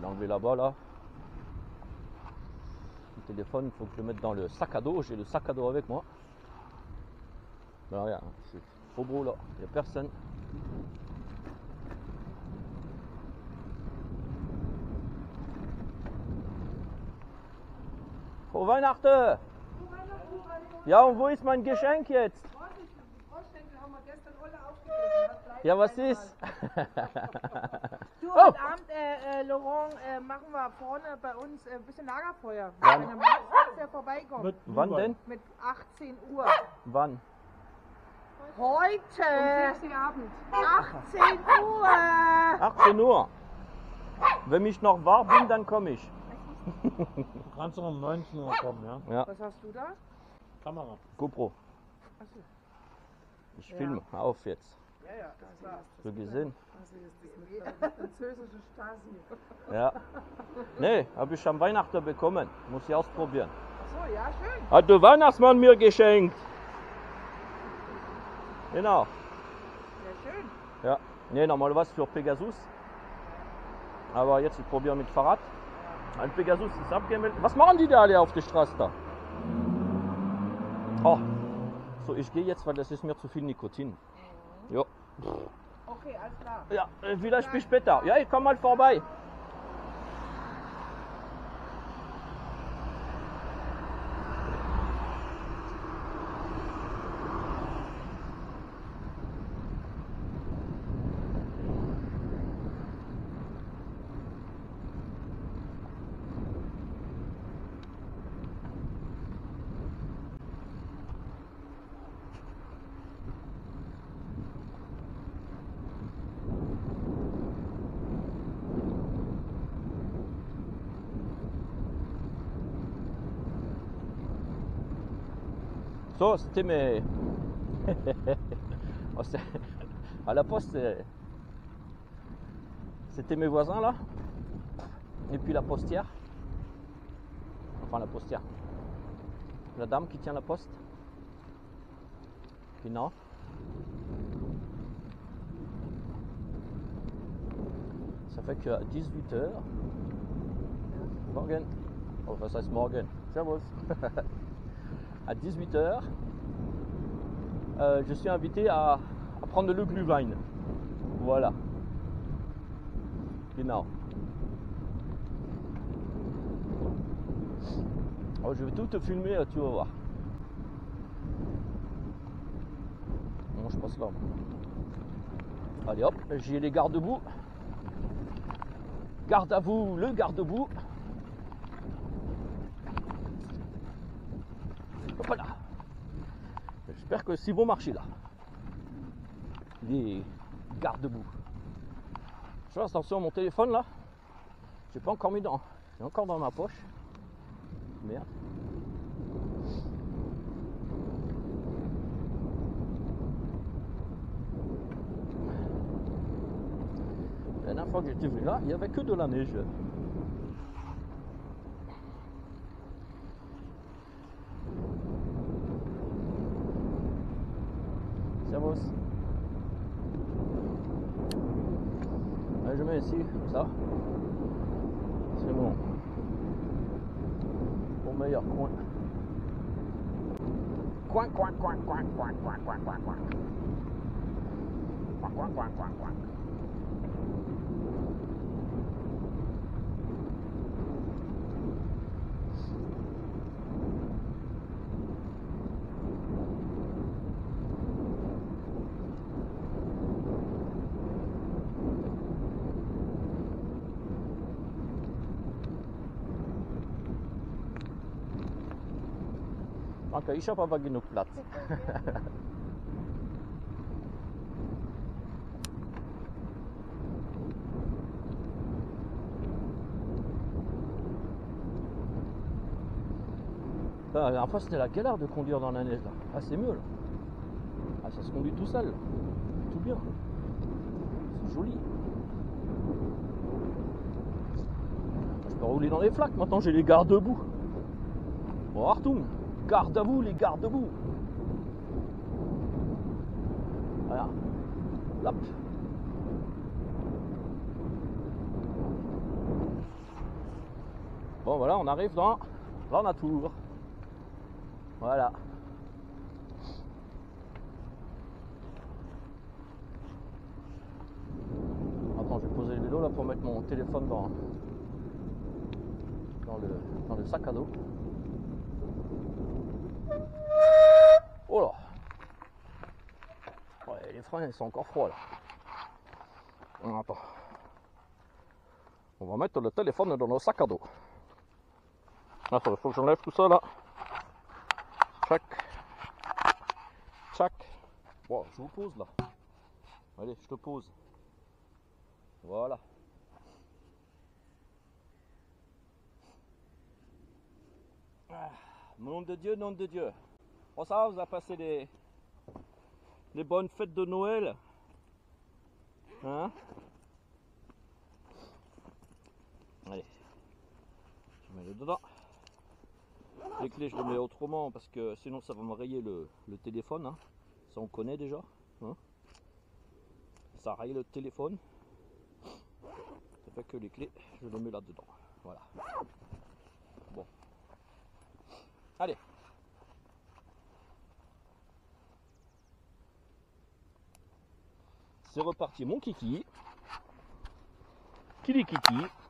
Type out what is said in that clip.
l'enlever là-bas là. Le téléphone, il faut que je le mette dans le sac à dos. J'ai le sac à dos avec moi. Ben regarde, c'est trop beau là, il n'y a personne. Frohe Weihnachten! Ja, und wo ist mein Geschenk jetzt? Ja, was ist? Du, heute Abend, Laurent, machen wir vorne bei uns ein bisschen Lagerfeuer. Wenn der Markt der vorbeikommt. Wann denn? Mit 18 Uhr. Wann? Heute! Um 6 Uhr Abend. 18 Uhr! 18 Uhr. Wenn ich noch wahr bin, dann komme ich. Du kannst doch um 19 Uhr kommen, ja? Ja, Was hast du da? Kamera. GoPro. Achso. Ich filme. Auf jetzt. Ja, ja, klar. So gesehen? Also ist das mit französische Stasi. Ja. Nee, habe ich am Weihnachten bekommen. Muss ich ausprobieren. Achso, ja, schön. Hat der Weihnachtsmann mir geschenkt. Genau. Ja, schön. Ja. Nee, normalerweise für Pegasus. Aber jetzt ich probiere mit Fahrrad. Ein Pegasus ist abgemeldet. Was machen die da alle auf der Straße da? Oh. So, ich gehe jetzt, weil das ist mir zu viel Nikotin. Ja. Okay, alles klar. Ja, vielleicht bis später. Ja, ich komme mal vorbei. So, c'était mes... à la poste, c'était mes voisins là. Et puis la postière. Enfin la postière. La dame qui tient la poste. Genau. Ça fait qu'à 18h... Morgen. Enfin ça c'est morgen. Servus. À 18h, je suis invité à prendre le Glühwein. Voilà. Genau. Alors, je vais tout te filmer, tu vas voir. Bon, je passe là. Allez hop, j'ai les garde-boue. Garde à vous, le garde-boue. Voilà. J'espère que c'est bon marché là. Les garde-boue. Je fais attention à mon téléphone là. J'ai pas encore mis dans. C'est encore dans ma poche. Merde. La dernière fois que j'étais venu là, il n'y avait que de la neige. Servus. Allez, je mets ici, comme ça. C'est bon. Mon meilleur coin. Coin, coin, coin, coin, coin, coin, coin, coin, coin. Coin, coin, coin, coin, coin. Okay, ich habe aber genug Platz. La dernière fois c'était la galère de conduire dans la neige là. Ah c'est mieux là. Ah ça se conduit tout seul. Tout bien. C'est joli. Je peux rouler dans les flaques maintenant, j'ai les garde-boue. Bon Artung, garde à vous les garde-boue. Voilà. Hop. Bon voilà, on arrive dans la nature. Voilà. Attends, je vais poser le vélo là pour mettre mon téléphone dans le sac à dos. Oh là! Ouais, les freins ils sont encore froids là. Attends. On va mettre le téléphone dans le sac à dos. Attends, il faut que j'enlève tout ça là. Tchac. Tchac. Bon, je vous pose là. Allez, je te pose. Voilà. Ah, nom de Dieu, nom de Dieu. Bon, ça va, vous avez passé des bonnes fêtes de Noël? Hein? Allez. Je mets le dedans. Les clés, je les mets autrement parce que sinon ça va me rayer le téléphone. Hein. Ça, on connaît déjà. Hein. Ça raye le téléphone. Ça fait que les clés, je les mets là-dedans. Voilà. Bon. Allez. C'est reparti, mon kiki. Kili kiki.